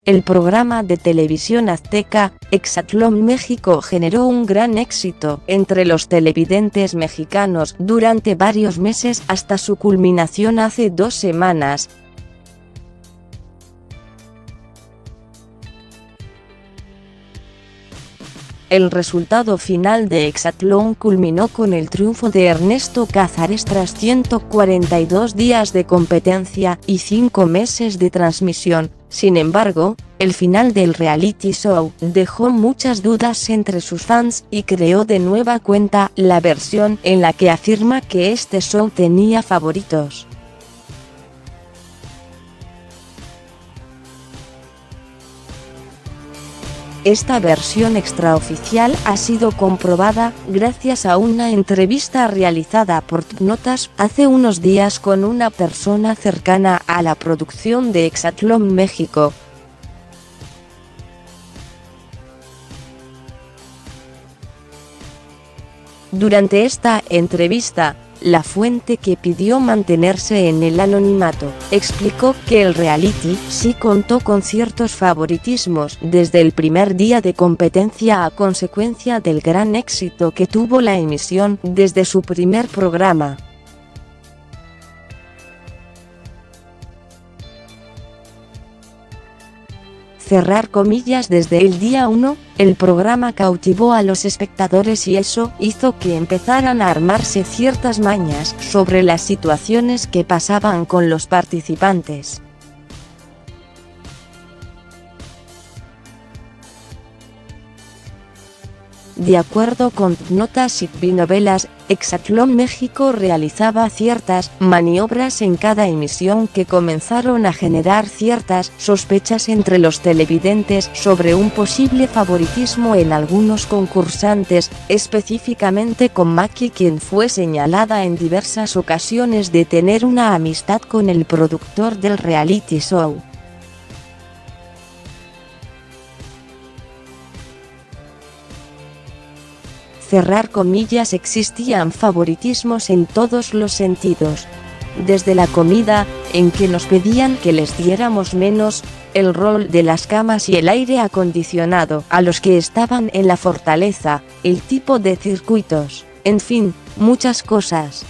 el programa de televisión azteca, Exatlón México generó un gran éxito entre los televidentes mexicanos durante varios meses hasta su culminación hace 2 semanas. El resultado final de Exatlón culminó con el triunfo de Ernesto Cázares tras 142 días de competencia y 5 meses de transmisión. Sin embargo, el final del reality show dejó muchas dudas entre sus fans y creó de nueva cuenta la versión en la que afirma que este show tenía favoritos. Esta versión extraoficial ha sido comprobada gracias a una entrevista realizada por Notas hace unos días con una persona cercana a la producción de Exatlón México. Durante esta entrevista, la fuente, que pidió mantenerse en el anonimato, explicó que el reality sí contó con ciertos favoritismos desde el primer día de competencia a consecuencia del gran éxito que tuvo la emisión desde su primer programa. Cerrar comillas, desde el día 1, el programa cautivó a los espectadores y eso hizo que empezaran a armarse ciertas mañas sobre las situaciones que pasaban con los participantes. De acuerdo con Notas y Novelas, Exatlón México realizaba ciertas maniobras en cada emisión que comenzaron a generar ciertas sospechas entre los televidentes sobre un posible favoritismo en algunos concursantes, específicamente con Maki, quien fue señalada en diversas ocasiones de tener una amistad con el productor del reality show. Cerrar comillas, existían favoritismos en todos los sentidos. Desde la comida, en que nos pedían que les diéramos menos, el rol de las camas y el aire acondicionado a los que estaban en la fortaleza, el tipo de circuitos, en fin, muchas cosas.